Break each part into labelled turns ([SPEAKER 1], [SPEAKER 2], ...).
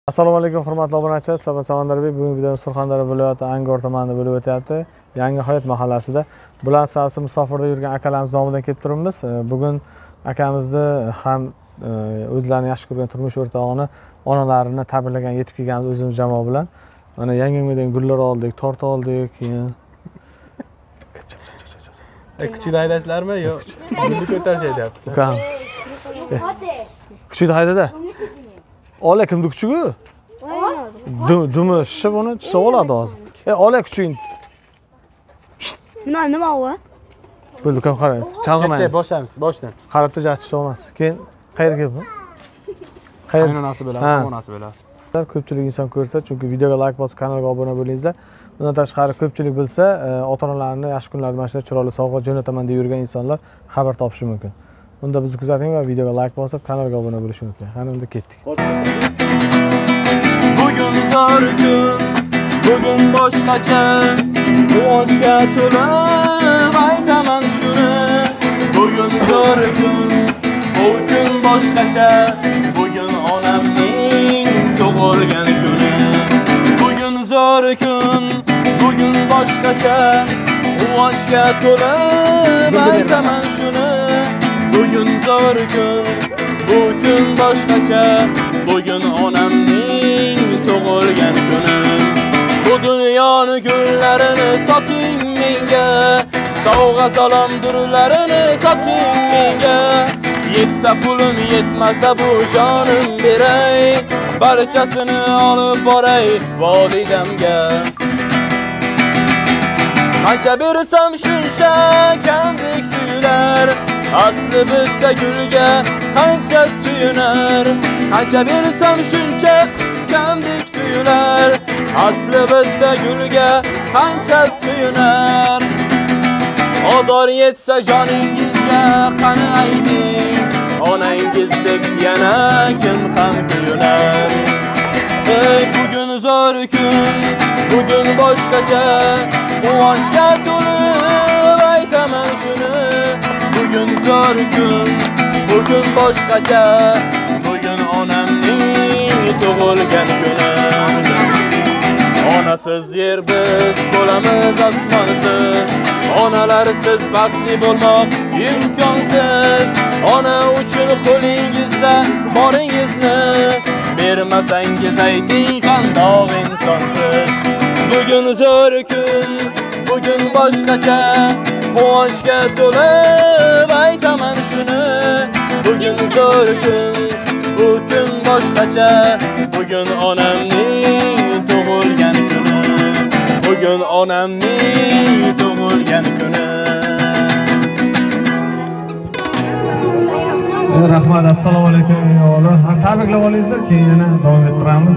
[SPEAKER 1] Assalomu alaykum hurmatli obunachilar, Samandarabek. Bugungi videoda Surxondaryo viloyati Angor tumanida bo'lib o'tyapti. Yangi Hayot mahallasida Bulan Savsi musofirda yurgan akalarimiz nomidan kelib turibmiz. Bugun akamizni ham o'zlarini yaxshi ko'rgan turmush o'rtog'ini, onalarini tabriklagan yetib kelganmiz o'zimiz jamoa bilan. Mana yangi uydan gullar oldik, tort oldik, keyin
[SPEAKER 2] Kuchida haydasizlarmi? Yo'q. Buni ko'tarish aytyapti.
[SPEAKER 1] Ukam. Kuchida haydada. Ola kimdi kuchugi? Dumi shishib uni tishib oladi hozir. Ola kuchuging.
[SPEAKER 3] Nima u?
[SPEAKER 1] Bo'ldi, ukam qarang. Chalg'imang.
[SPEAKER 2] Boshlaymiz, boshdan.
[SPEAKER 1] Qarab turib tishib olmas. Keyin qayerga kelib?
[SPEAKER 2] Qaynonasi bo'ladi, onasi bo'ladi.
[SPEAKER 1] Ko'pchilik inson ko'rsa, chunki videoga like bosib, kanalga obuna bo'lingizlar. Bundan tashqari ko'pchilik bilsa, ota-onalarini yaxshi kunlarda mana shunday chiroyli sovg'a jo'nataman deb yurgan insonlar xabar topishi mumkin. Unda bizni kuzating va videoga like bosib, kanalga obuna bo'lish mumkin. Qani unda ketdik.
[SPEAKER 2] Bugun zo'r kun, bugun boshqacha, quvonchga to'lib aytaman shuni. Bugun zo'r kun, bu kun boshqacha, bugun onamning tug'ilgan kuni. Bugun zo'r kun, bugun boshqacha, quvonchga to'lib aytaman shuni. Bugun zo'r kun, bu kun boshqacha, bugun onamning tug'ilgan kuni. Bu dunyoni gullarini soting menga, sovg'a salom durlarini soting menga. Yetsa pulim, yetmasa bu jonim beray, barchasini olib boray volidamga. Qancha bersam shuncha kamdek tuyular, asli bitta gulga qancha suyunar. Qancha bersam shuncha kamdek tuyular, asli bitta gulga qancha suyunar. Ozor yetsa joningizga qani ayting, onangizdek yana kim ham kuyunar. Bugun zo'r kun, bugun boshqacha, quvonchga to'lib aytaman shuni. Bugun zo'r kun, bugun boshqacha, bugun onamning tug'ilgan kuni. Onasiz yer biz bo'lamiz osmonsiz, onalarsiz baxtli bo'lmoq imkonsiz. Ona uchun qo'lingizda boringizni bermasangiz ayting qandoq insonsiz. Bugun zo'r kun, bugun boshqacha, quvonchga to'lib aytaman shuni. Bugun zo'r kun, bu kun boshqacha, bugun onamning tug'ilgan kuni. Bugun onamning tug'ilgan kuni.
[SPEAKER 1] Rahmat, assalomu alaykum o'g'li. Tabriklab olingizlar, keyin yana davom ettiramiz.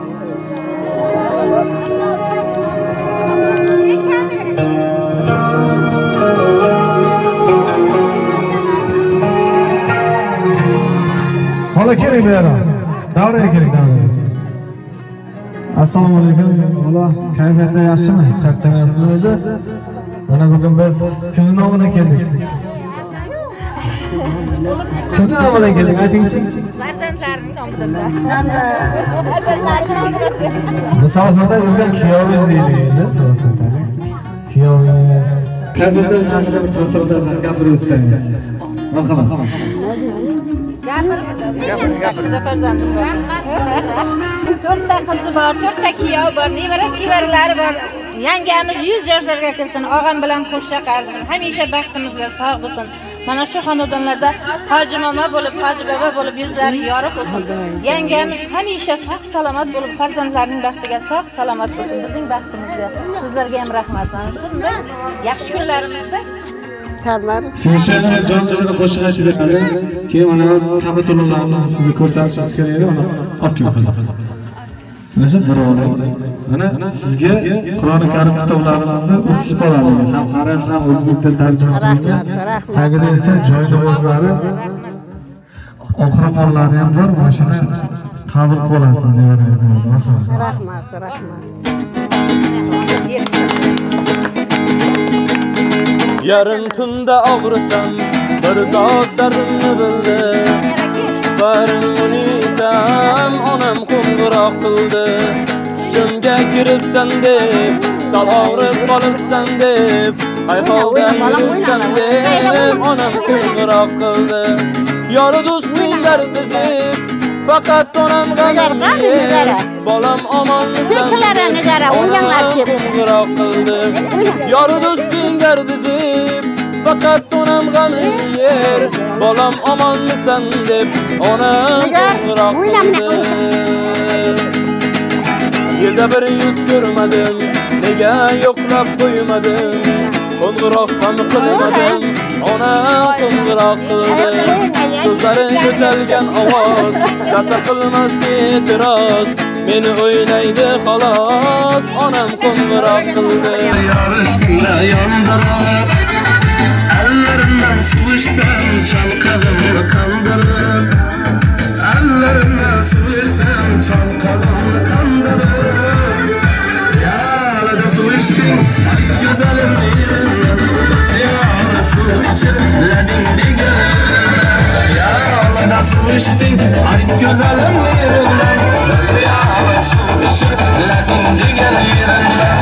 [SPEAKER 1] Hola keling bu yerga. Davraga keling, davraga. Assalomu alaykum. O'g'li, kayfiyatlar yaxshimi? Charchamayapsizmi o'zi? Mana bugun biz kun nomidan keldik. Kimni nomidan keldik? Aytingchi.
[SPEAKER 3] Farzandlarining nomidan.
[SPEAKER 1] Bu savsada yurgan kuyovingiz deydi endi. Kuyovingiz. Kayfiyatlar haqida bir taassurotlarni gapirib o'tsangiz. Marhamat.
[SPEAKER 3] Gapirsa farzandim bor. To'rtta qizi bor, to'rtta kuyov bor, nevara chevaralari bor. Yangamiz 100 yoshlarga kirsin, og'am bilan qo'shcha qarsin. Hamisha baxtimizga sog' bo'lsin. Mana shu xonadonlarda hoji mama bo'lib, hoji baba bo'lib yuzlari yorug' bo'lsin. Yangamiz hamisha sog' salomat bo'lib, farzandlarining baxtiga sog' salomat bo'lsin. Bizning baxtimizga. Sizlarga ham rahmat. Mana shunday yaxshi kunlarimizda
[SPEAKER 1] Sizcha jon-jonini qo'shiq aytib beradi. Keyin mana kapitullarni sizga ko'rsatishimiz kerak edi. Mana olib kelib qo'ydim. Mana shu birovlar. Mana sizga Qur'oni Karim kitoblarimizda 30 bo'ladi. Ham harf ham o'zbek tili tarjima qilingan. Tagida esa joy-joylari oqroqlari ham bor. Mana shuni qabul qilasiz deganingizdan.
[SPEAKER 3] rahmat, rahmat.
[SPEAKER 2] Yarın tunda og'risam, bir zot dardimni bildi. Ishtibarim uni desam onam qo'ng'iroq qildi. Tushimga kiribsan deb, sal og'rib qolibsan deb, qayholda yuribsan deb onam qo'ng'iroq qildi. Yori do'stinglar dizib, faqat onam g'amim yer. Bolam omonmisan deb, onam qo'ng'iroq qildi. Yori do'stinglar dizib, faqat onam g'amim yer. Bolam omonmisan deb, onam qo'ng'iroq qildi. Yilda bir yuz ko'rmadim, nega yo'qlab qo'ymadim. Qo'ng'iroq ham qilmadim, onam qo'ng'iroq qildi. So'zlari ko'tarilgan ovoz, gaplar qilmas e'tiroz. Meni o'ylaydi xolos, onam qo'ng'iroq qildi.
[SPEAKER 4] Yorishgina yondirib, allarimdan suvishsam, chanqalimni qandirib. Allarimdan suvishsam, chanqalimni qandirib. Yalada suvishding, go'zalimni yerimdan. Yalada suv ichib, labingdagi. Yalada suvishding, go'zalimni yerimdan. Yalada suv ichib, labingdagi yerimdan.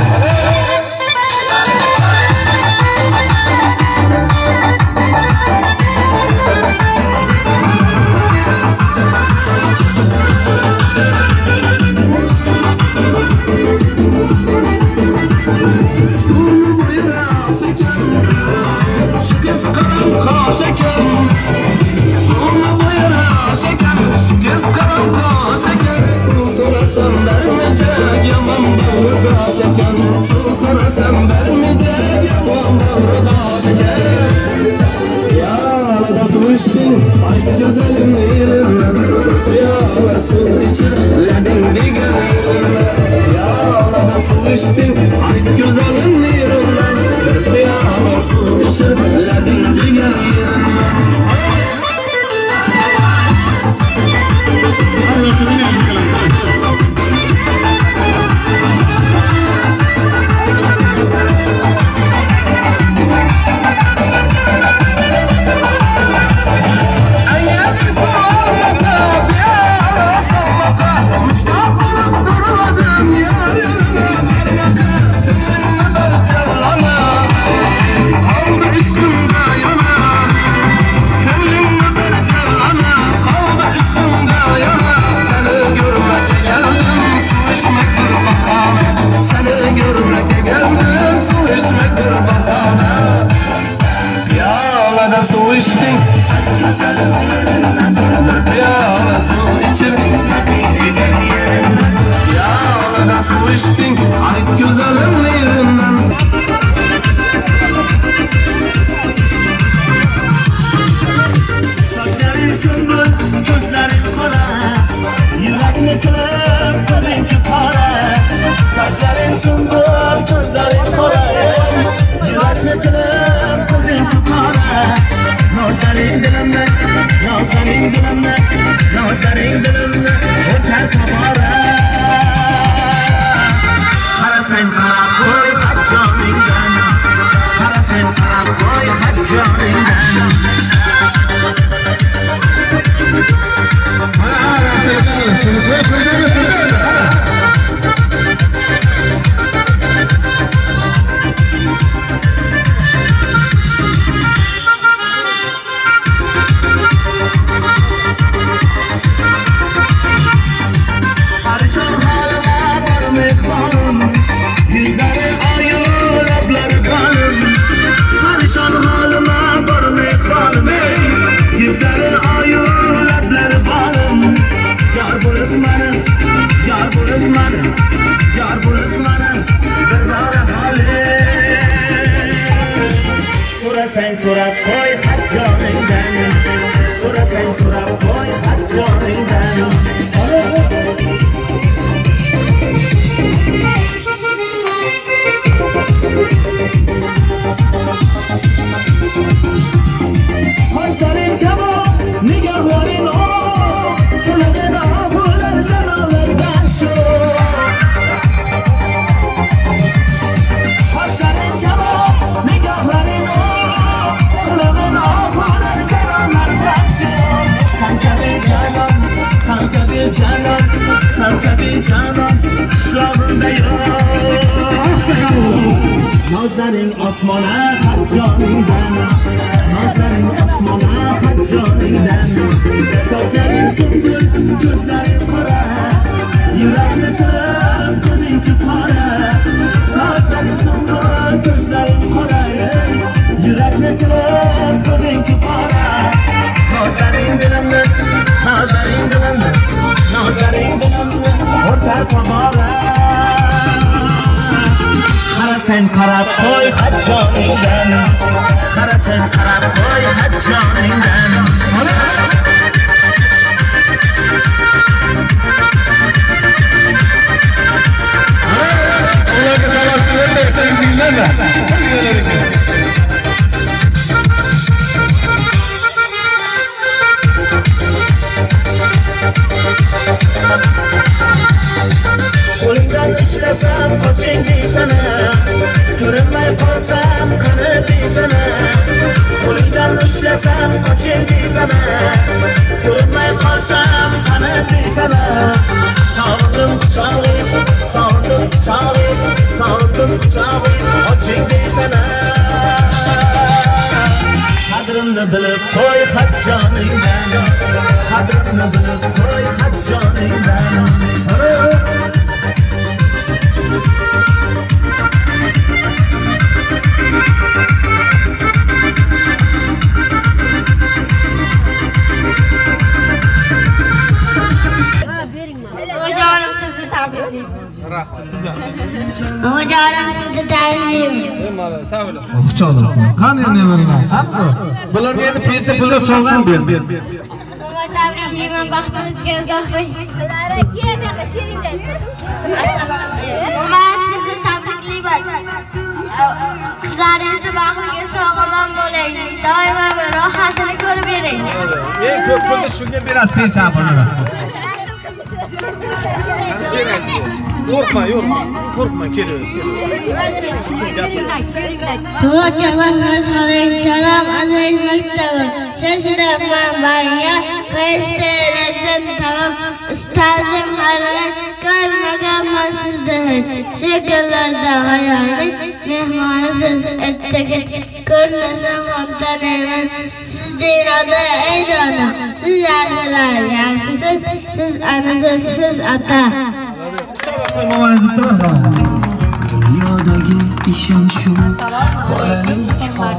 [SPEAKER 4] Nigahlar shamon qishlog'imda yo'q. Nozlaring osmona xat joningdan, nozlaring osmona xat joningdan. Sochlaring sumbul, ko'zlaring qora, yurakni tirab qilding-ku qora. Sochlaring sumbul, ko'zlaring qora, yurakni tirab qilding-ku qora. Nozlaring dilimni, nozlaring dilimni, nozlaring dilimni o'rtar tomora. Qarasang qarab qo'y xat joningdan, qarasang qarab qo'y xat joningdan. Ularga sababsizlar tegizinglar. Qo'lingdan ishlasam qoching deysana, ko'rinmay qolsam qani deysana. Qo'lingdan ishlasam qoching deysana, ko'rinmay qolsam qani deysana. Sog'indim quchog'ingiz, sog'indim quchog'ingiz, sog'indim quchog'ingiz, oching deysana. Qadrimni bilib qo'y xat joningdan, qadrimni bilib qo'y xat joningdan.
[SPEAKER 3] Ocalarım sizi tabriklayayım. Ocalarım sizi tabriklayayım.
[SPEAKER 1] Qani nevaranglar? Bularga endi pensiya pulda sovg'a ber.
[SPEAKER 3] Tabriklayman, baxtimizga izoh qo'ying. Men sizni tabriklayman. Qizlaringizni baxtiga sog'lom bo'ling. Doimo rohatini ko'rib bering.
[SPEAKER 1] Eng ko'p pulni shunga berasiz pensiya pulini. Qo'rqma, qo'rqma, kelib.
[SPEAKER 3] Salam alaykum. Shashiraman bariga, qayerdasan tamam. Ustazim hali ko'rmaganman sizni hech. Shekallarda hayoli mehmonsiz ertaga ko'rmasam ham taniyman. Sizning oda ey dona, siz yaxshilar yaxshisiz, siz anasiz, siz ota.
[SPEAKER 4] Dunyodagi ishim shu, bolalik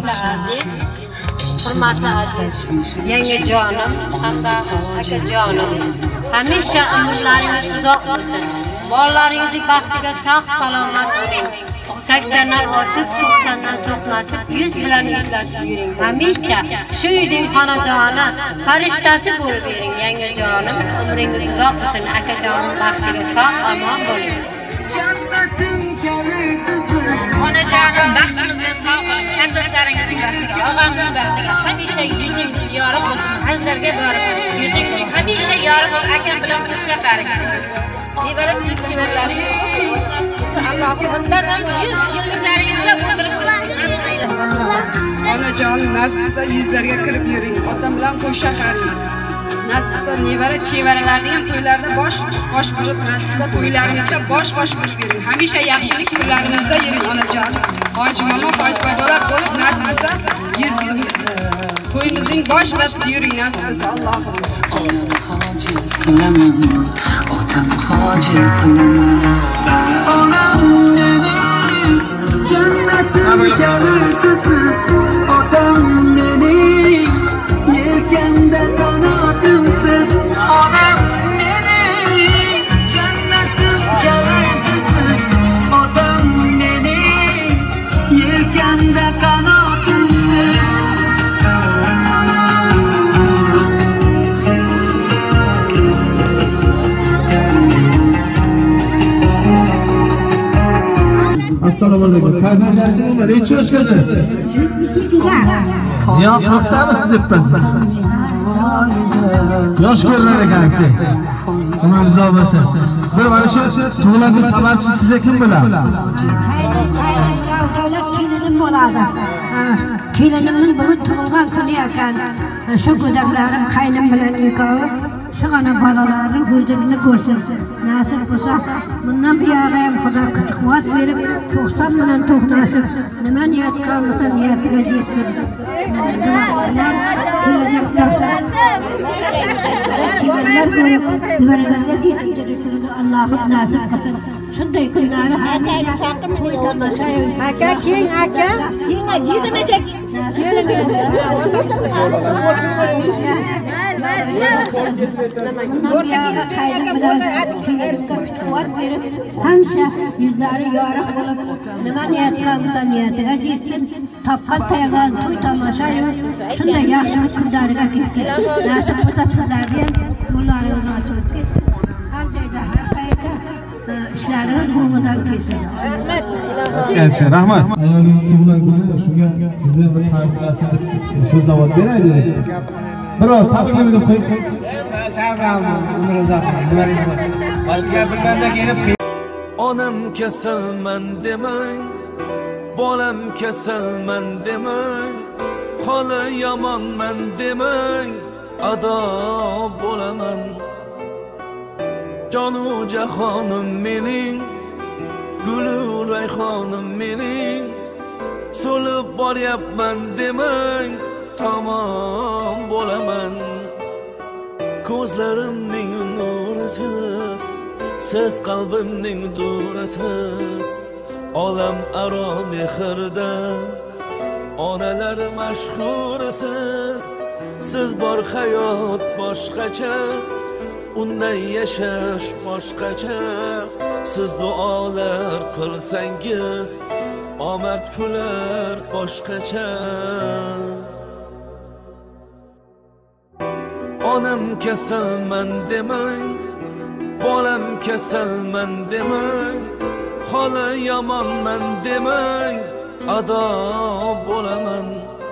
[SPEAKER 5] hurmatli aziz yangijonim hamda akajonim, hamisha umrlaringiz uzoq bo'lsin. Bolalaringizning baxtiga sog' salomat bo'ling. 80dan oshib, 90dan to'qnashib, 100 bilan yuzlashib yuring. Hamisha shu uyning xonadoni farishtasi bo'lib bering. Yangijonim, umringiz uzoq bo'lsin. Akajonim baxtiga sog' omon bo'ling.
[SPEAKER 3] Onajonim, baxtimizga sog' bo'ling. Farzandlaringizning baxtiga, og'amning baxtiga hamisha yuzingiz yorug' bo'lsin. Hajlarga borib, yuzingiz hamisha yorug' bo'lib, akam bilan qo'shib qaringiz. Nevarasiz chevarlaringiz Allohim bundan ham 100 yilliklaringizda o'tirishlar nasib aylasin.
[SPEAKER 6] Onajonim, nasib qilsa yuzlarga kirib yuring. Otam bilan qo'shib qaring. Nasib qilsa nevara chevaralarning ham to'ylarda bosh bo'lib, nasib qilsa to'ylaringizda bosh bo'lib yuring. Hamisha yaxshilik kunlaringizda yuring onajonim. Hoji momo, hoji bobolar bo'lib, nasib qilsa to'yimizning boshida yuring, nasib qilsa Allohim.
[SPEAKER 4] Otam hoji qilaman. Onam mening jannatim kalitisiz, otam mening yelkanda qanotimsiz. Onam mening jannatim kalitisiz, otam mening yelkanda qanotimsiz.
[SPEAKER 1] Assalomu alaykum. Kayfiyat yaxshimi? Necha yoshda? Yo, 40 tamisiz debman. Yosh ko'rinar ekansiz. Umringiz uzoq bo'lsin. Bir mana shu tug'ilgan sababchi sizga kim biladi?
[SPEAKER 7] Kelinim bo'ladi. Kelinimning bugun tug'ilgan kuni ekan. Shu go'daklarim qaynim bilan nikoh Şıgana balalarının gözlerini görsün. Nasip olsa bundan bir ağayım Xuda güç kuvvet verip 90 bilen to'xtasın. Nima niyat qilmasa niyatiga yetsin. Chivarlar ko'rib, divarlarga yetishtirishini Allohim nasib qilsin. Shunday kunlari hamisha to'y tomosha. Aka, keng aka. Keng ajizim aka. Hamşa yüzleri yarıq olub, nima niyat qilmasa niyatiga yetsin. Tapqan tayagan to'y tomosha yo'q. Shunday yaxshilik kunlariga ketsin. Nasib bo'lsa sizlarga yo'llaringizni ochib ketsin. Har joyda har qayerda ishlaringiz o'rnidan kelsin.
[SPEAKER 1] Rahmat. Rahmat. Ayolingiz tug'ilgan kuni shunga sizlar bir tabriklasini so'zlab beraylik. Biroz tabriklayman deb qo'ying. Umr uzoq. Boshqa gapirganda kelib
[SPEAKER 4] onam kasalman demang, bolam kasalman demang, xola yomonman demang, ado bo'laman. Jonu jahonim mening, gulu rayhonim mening, so'lib boryapman demang, tamom bo'laman. Ko'zlarimning nurisiz, siz qalbimning durasiz, olam aro mehrda onalar mashhurisiz. Siz bor hayot boshqacha, unday yashash boshqacha. Siz duolar qilsangiz omad kular boshqacha. Onam kasalman demang, bolam kasalman demang, xola yomonman demang, ado bo'laman.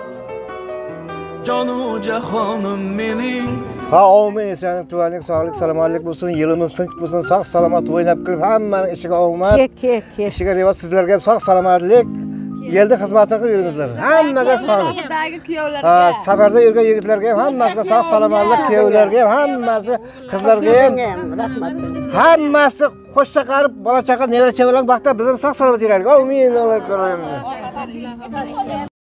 [SPEAKER 4] Jonu jahonim mening.
[SPEAKER 8] Ha, amin. Sen tuvanik sağlık, selamatlik bo'lsin, yilimiz tinch bo'lsin, sog' salomat o'ynab kelib, hammaning ishiga omad. Ishiga rivoj, sizlarga ham sog' salomatlik. Yelda xizmatini qilib yuringizlar. Hammaga sog'lik. Safarda yurgan yigitlarga ham hammasiga sog' salomatlik, kuyovlarga ham hammasi, qizlarga ham hammasi qo'sh chaqirib, bola chaqa, nevara chevalang vaqtda biz ham sog' salomat yuraylik. Amin.